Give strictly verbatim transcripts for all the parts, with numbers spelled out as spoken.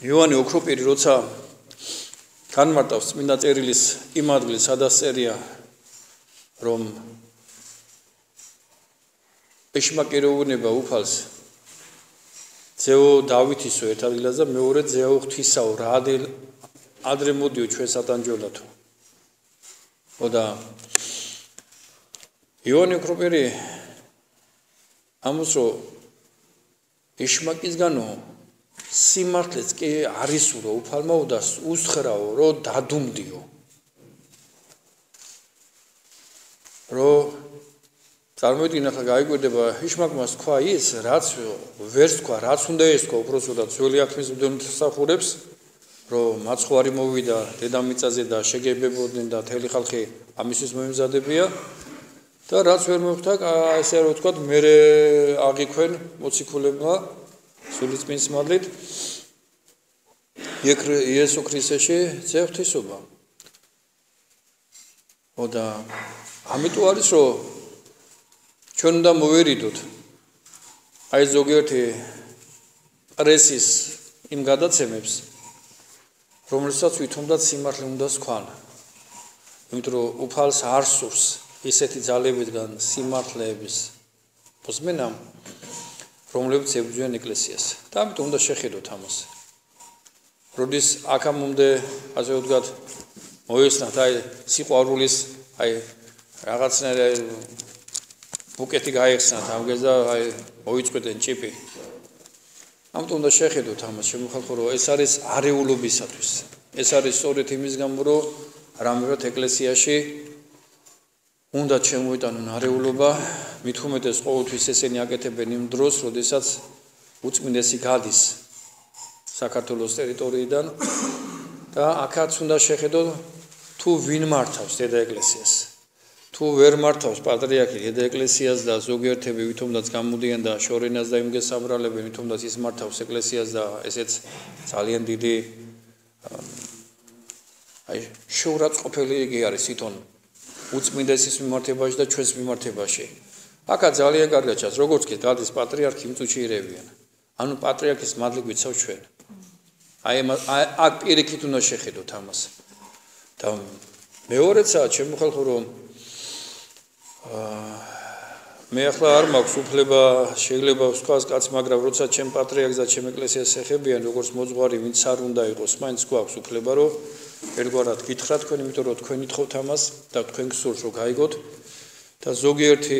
იოანე ოქროპირი როცა განმარტავს წმინდა წერილის იმ ადგილს, სადაც წერია, რომ ეშმაკირეუნება უფალს ძეო დავითისო ერთ ადგილას და მეორე ძეო ღვთისაო რა ადრე მოდიო ჩვენ სატანჯველათო. და იოანე ოქროპირი ამას რომ ეშმაკისგანო სიმართლეც კი არისო რომ უფალმაო და უსხრაო რომ დადუმდიო. რომ წარმოიდგინე ახლა გაიკვირდება ეშმაკმას თქვა ის რაც ვერც თქვა რაც უნდა ეს თქვა უბრალოდ ძველი აღთქმის მსახურებს რომ მაცხვარი მოვიდა დედამიწაზე და შეგებებოდნენ და მთელი ხალხი ამისთვის მომზადებია და რაც ვერ მოხდა ესე რომ თქვა მე აღიქვენ მოციქულებმა სულიწმინდის მადლით იესო ქრისტეში ძევთისობა. და ამიტომ არის რომ ჩვენ უნდა მოვერიდოთ აი ზოგიერთი პრესის იმ გადაცემებს რომელსაც ვითომდაც სიმართლე უნდა სქვან. იმიტომ რომ უფალს არ სურს ისეთი ძალებიდან სიმართლეების მოსმენა რომლებიც ებრძვიან ეკლესიას. და ამიტომ უნდა შეხედოთ ამას. როდის აქამდე ასე ვთქვათ მოესწრათ აი სიყვარულის აი რაღაცნაირად ბუკეტი გაიხსნათ ამგეს და აი მოიწყვეტენ ჭიპი. ამიტომ უნდა შეხედოთ ამას შემოხალხო რომ ეს არის არეულობისათვის. ეს არის სწორედ იმის გამო რომ რამეවත් ეკლესიაში უნდა შემოიტანონ არეულობა, მით უმეტეს ყოველთვის ესენი აკეთებენ იმ დროს, როდესაც უწმინდესი გადის საქართველოს ტერიტორიიდან და აქაც უნდა შეხედოთ თუ ვინ მართავს დედა ეკლესიას. თუ ვერ მართავს პატრიარქი დედა ეკლესიას და ზოგიერთები ვითომდაც გამოდიან და შორენას და იმგეს საბრალებენ ვითომდაც ის მართავს ეკლესიას და ესეც ძალიან დიდი აი შეურაცხყოფელი იგი არის თვითონ უწმინდესის მიმართებაში და ჩვენს მიმართებაში. აქაც ძალიან კარგად ჩანს როგორც კი გადის პატრიარქი იმ წუთში ირევიან. ანუ პატრიარქის მადლი გვიცავ ჩვენ. აი აქ პირიქით უნდა შეხედოთ ამას. და მეორეცაა ჩემო ხალხო რომ მე ახლა არ მაქვს უფლება შეიძლება ვსქვას კაც მაგრამ როცა ჩემ პატრიარქს და ჩემ ეკლესიას ეხებიან როგორც მოძღვარი ვინც არ უნდა იყოს მაინც გვაქვს უფლება რომ ერთგვარად გითხრათ თქვენ იმიტომ რომ თქვენ ითხოვთ ამას და თქვენ გსურს რომ გაიგოთ და ზოგიერთი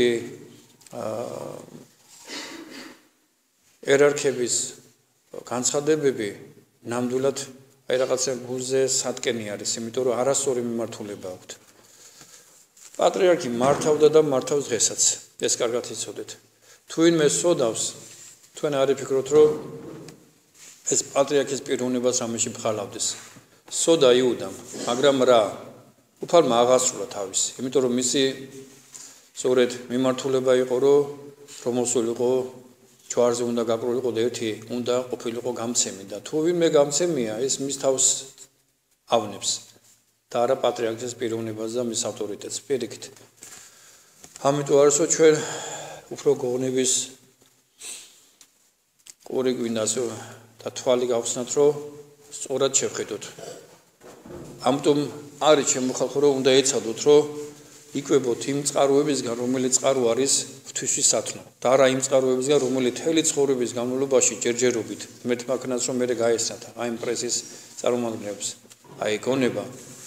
ერარქების განცხადებები ნამდვილად აი რაღაცა გულზე სატკენი არის იმიტომ რომ არასწორი მიმართულება აქვთ. პატრიარქი მართავდა და მართავს დღესაც. ეს კარგად იცოდეთ. თუ ვინმე სოდავს, თქვენ არ იფიქროთ, რომ ეს პატრიარქის პიროვნებას ამაში ბხალავდეს. სოდა იუდამ, მაგრამ რა, უფალმა აღასრულა თავისი. იმიტომ რომ მისი სწორედ მიმართულება იყო, რომ რომოსულიყო ჯვარზე უნდა გაკრულიყო და ერთი უნდა ყოფილიყო გამცემი და თუ ვინმე გამცემია, ეს მის თავს ავნებს. და არა პატრიარქის პიროვნებას და მის ავტორიტეტს პირიქით. ამიტომ არის რომ ჩვენ უფრო გონების ყური გვინდას და თვალი გავხსნათ რომ სწორად შევხედოთ. ამიტომ არის ჩემო ხალხო რომ უნდა ეცადოთ რომ იკვებოთ იმ წყაროებისგან რომელიც წყარო არის ღვთისის სათნო და არა იმ წყაროებისგან რომელიც თელი ცხოვრების განმავლობაში ჯერჯერობით მეთქმა ქნას რომ მე გაესწრათ აი იმ პრესის წარმომადგენლებს აი გონება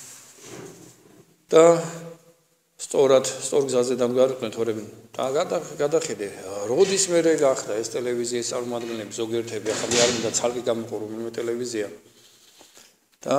და სწორად სწორ გზაზე დამგვარყნეთ თორემ და გადახედე როდის მე გახდა ეს ტელევიზიის წარმომადგენლები ზოგიერთები ახლა მე არ მინდა ცალკე გამოყო რომელიმე ტელევიზია და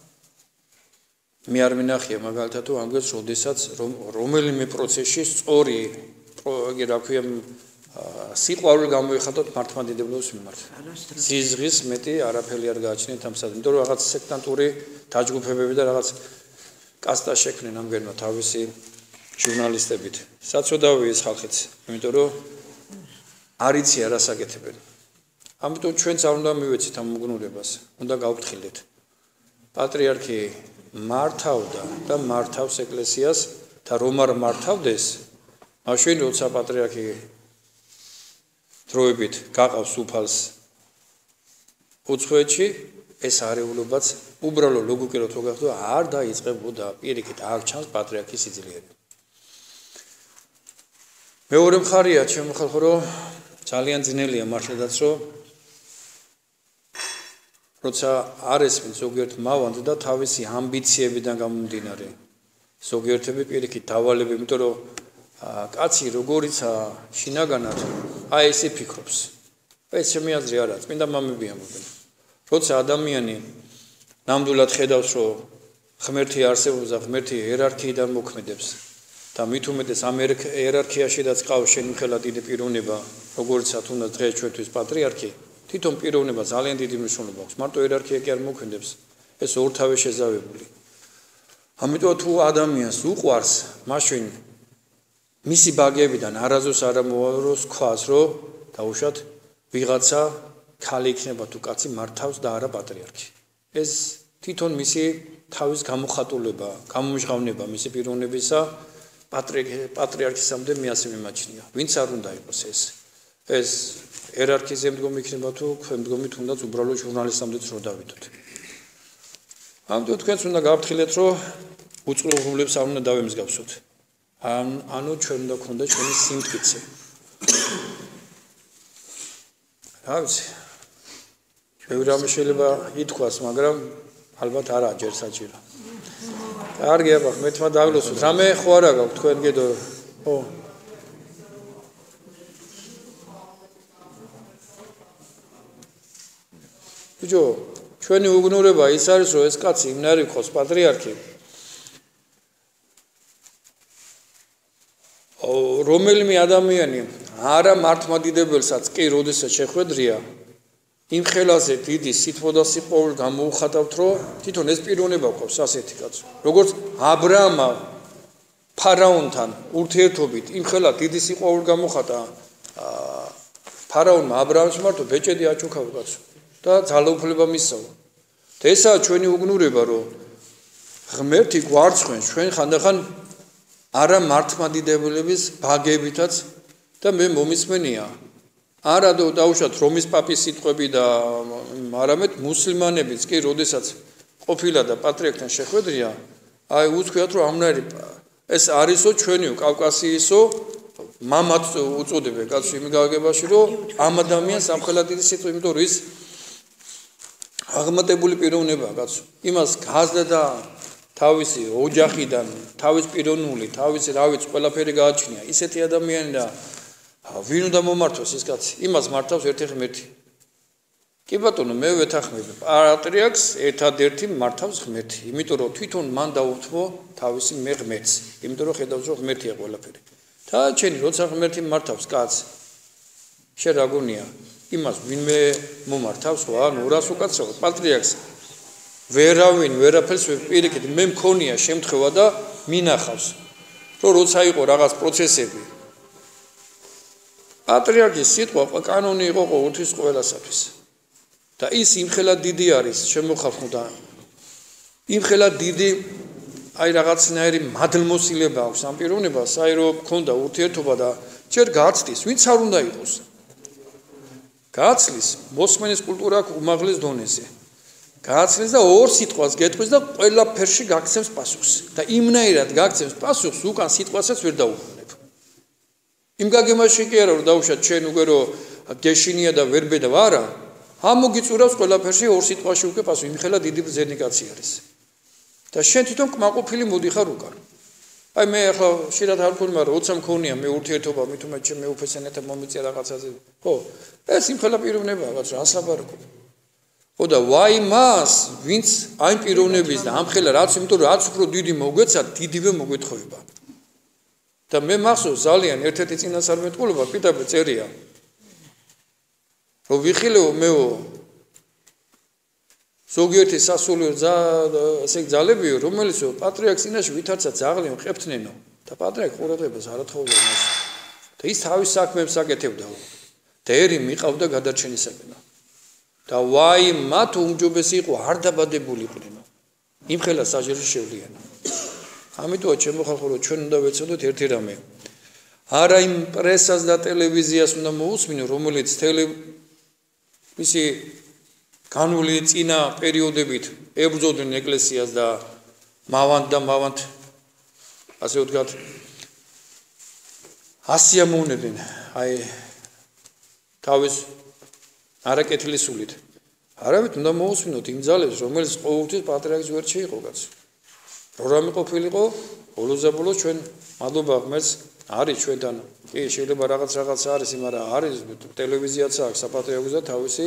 მე არ მინახია მაგალითად თუ ამგვარად როდესაც რომელიმე პროცესში სწორი იგი რა ქვია სიყვარული გამოიხატოთ მართლმადიდებლობის მიმართ სიზღის მეტი არაფერი არ გააჩნიათ ამ საქმეს იმიტომ რომ რაღაც სექტანტური დაჯგუფებები და რაღაც კასტა შექმნენ ამგვარმა თავისი ჟურნალისტებით. საწოდავია ეს ხალხიც, იმიტომ რომ არ იციან რას აკეთებენ. ამიტომ ჩვენც არ უნდა მივეცით ამ მოგნურებას, უნდა გავფრთხილდეთ. პატრიარქი მართავდა და მართავს ეკლესიას და რომ არ მართავდეს, მაშინ როცა პატრიარქი დროებით გაყავს უფალს უცხოეთში ეს არეულობაც უბრალო ლოგიკურად რო გახდა არ დაიწყებოდა პირიქით არ ჩანს პატრიარქის სიძლიერე. მეორე მხარეა ჩემო ხალხო რომ ძალიან ძნელია მართლაც რომ როცა არ ესმის ზოგიერთ მავანს და თავისი ამბიციებიდან გამომდინარე ზოგიერთები პირიქით დავალები იმიტომ რომ კაცი როგორიცაა შინაგანად აი ესე ფიქრობს ეს ჩემი აზრი არა წმინდა მამები ამბობენ როცა ადამიანი ნამდვილად ხედავს რომ ღმერთი არსებობს და ღმერთი იერარქიიდან მოქმედებს და მით უმეტეს ამ იერარქიაშიდაც ყავს შენი ხელა დიდი პიროვნება როგორიცაა თუნდაც დღეს ჩვენთვის პატრიარქი თვითონ პიროვნება ძალიან დიდი მნიშვნელობა აქვს მარტო იერარქია კი არ მოქმედებს ეს ორთავე შეზავებული ამიტომ თუ ადამიანს უყვარს მაშინ მისი ბაგებიდან არაზოს არ მოავროს ქვას რომ დაუშვათ ვიღაცა ქალი იქნება თუ კაცი მართავს და არა პატრიარქი ეს თვითონ მისი თავის გამოხატულება გამომჟღავნება მისი პიროვნებისა პატრიარქისამდე მე ასე მიმაჩნია ვინც არ უნდა იყოს ეს ეს იერარქიზე მდგომი იქნება თუ ქვემდგომი თუნდაც უბრალო ჟურნალისტამდეც რო დავიდოთ ამიტომ თქვენც უნდა გავფრთხილეთ რომ უწყლობლებს არ უნდა დავემსგავსოთ ან ანუ ჩვენ უნდა გქონდა ჩვენი სიმტკიცე რა ვიცი ბევრი რამე შეიძლება ითქვას მაგრამ ალბათ არა ჯერ საჭირო კარგია ბახ მე თმა დაგლოსოთ რამე ხო არა გაქვთ თქვენ გედო ხო ბიჭო ჩვენი უგნურება ის არის რომ ეს კაცი იმნარი ყავს პატრიარქი რომელიმე ადამიანი არა მართლმადიდებელსაც კი როდესაც შეხვედრია იმ ხელაზე დიდი სითბო და სიყვარული გამოუხატავთ რომ თვითონ ეს პიროვნება ყავს ასეთი კაცი როგორც აბრაამმა ფარაონთან ურთიერთობით იმ ხელა დიდი სიყვარული გამოხატა ფარაონმა აბრაამს მარტო ბეჭედი აჩუქავა კაცო და ძალაუფლება მისცავა და ესაა ჩვენი უგნურება რომ ღმერთი გვარცხვენს ჩვენ ხანდახან არა მართლმადიდებლების ბაგებითაც და მე მომისმენია არა დაუშვათ რომის პაპის სიტყვები და არამედ მუსლიმანებიც კი როდესაც ყოფილა და პატრიარქთან შეხვედრია აი უთქვიათ რომ ამნაირი ეს არისო ჩვენიო კავკასიისო მამაც უწოდებენ კაცო იმ გაგებაში რომ ამ ადამიანს ამხელა დიდი სიტყვა იმიტომ რომ ის აღმატებული პიროვნებაა კაცო იმას გაზდა და თავისი ოჯახიდან თავის პიროვნული თავისი რა ვიცი ყველაფერი გააჩნია ისეთი ადამიანი და ვინ უნდა მომართოს ეს კაცი იმას მართავს ერთი ღმერთი კი ბატონო მე ვეთანხმები პატრიარქს ერთადერთი მართავს ღმერთი იმიტომ რომ თვითონ მან დაუთმო თავისი მე ღმერთს იმიტომ რომ ხედავს რომ ღმერთია ყველაფერი და ჩენი როცა ღმერთი მართავს კაცს შენ რა გონია იმას ვინმე მომართავს ხო ანუ რას უკაცრავად პატრიარქს ვერავინ ვერაფერს პირიქით მე მქონია შემთხვევა და მინახავს რომ როცა იყო რაღაც პროცესები პატრიარქის სიტყვა კანონი იყო ყოველთვის ყველასათვის და ის იმხელა დიდი არის შემოხალხო და იმხელა დიდი აი რაღაცნაირი მადლმოსილება აქვს ამ პიროვნებას აი რომ ქონდა ურთიერთობა და ჯერ გააცდის ვინც არ უნდა იყოს გააცლის მოსმენის კულტურა უმაღლეს დონეზე გააცლის და ორ სიტყვას გეტყვის და ყველაფერში გაგცემს პასუხს და იმნაირად გაგცემს პასუხს უკან სიტყვასაც ვერ დაუბრუნებ იმ გაგემაში კი არა რომ დაუშვათ ჩვენ უკვე რომ გეშინია და ვერ ბედა არა ამოგიწურავს ყველაფერში ორ სიტყვაში უკვე პასუხი იმხელა დიდი ბრძენი კაცი არის და შენ თვითონ კმაყოფილი მოდიხარ უკან აი მე ახლა შეიძლება არ ვქონი მაგრამ როცა მქონია მე ურთიერთობა მით უმეტეს ჩემ მეუფესენეთა მომიწია რაღაცაზე ხო ეს იმხელა პიროვნებაა კაცო რას ლაპარაკობ ხო და ვაი მას ვინც აი პიროვნების და ამხელა რაც იმიტომ რომ რაც უფრო დიდი მოგვეცა დიდივე მოგეთხოვება და მე მახსოვს ძალიან ერთ-ერთი წინასწარმეტყველობა პირდაპირ წერია რომ ვიხილეო მეო ზოგიერთი სასულიერო ესე ძალებიო რომელიც პატრიარქს წინაშე ვითარცა ძაღლი მყებთნენო და პატრიარქ ყურადღებას არ ათხოვდა მას და ის თავის საქმეებს აკეთებდა და ერი მიყავდა გადარჩენისაკენ და ვაი მათ უმჯობესი იყო არ დაბადებული იყვნენ იმხელა საჯერო შევლიანა ამიტომ ჩემო ხალხო რომ ჩვენ უნდა ვეცადოთ ერთი რამე არა იმ პრესას და ტელევიზიას უნდა მოусმინო რომელიც თელი მისი განული წინა პერიოდებით ებრძოდნენ ეკლესიას და მავანთ და მავანთ ასე ვთქვათ ასიამოვნებდნენ აი თავის არაკეთილი სულით არავით უნდა მოусმინოთ იმ ძალებს რომელიც ყოველთვის პატრიარქის გვერდში იყო კაცო რო რამე ყოფილიყო ბოლოს და ბოლოს ჩვენ მადლობა ღმერთს არის ჩვენთან კი შეიძლება რაღაც რაღაც არის მაგრამ არის ტელევიზიაც აქვს საპატრიარქოს და თავისი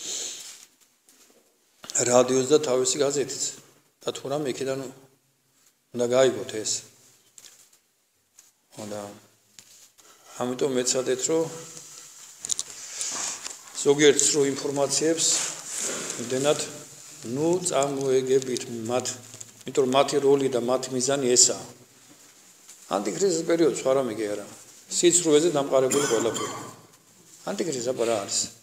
რადიოს და თავისი გაზეთიც და თუ რამე იქიდან უნდა გაიგოთ ეს და ამიტომ მეცადეთ რომ ზოგიერთ სრულ ინფორმაციებს იმდენად ნუ წამოეგებით მათ იმიტომ რომ მათი როლი და მათი მიზანი ესაა ანტიქრისტის პერიოდში სხვა რამე კი არა სიცრუეზე დამყარებული ყველაფერი ანტიქრისტი აბა რა არის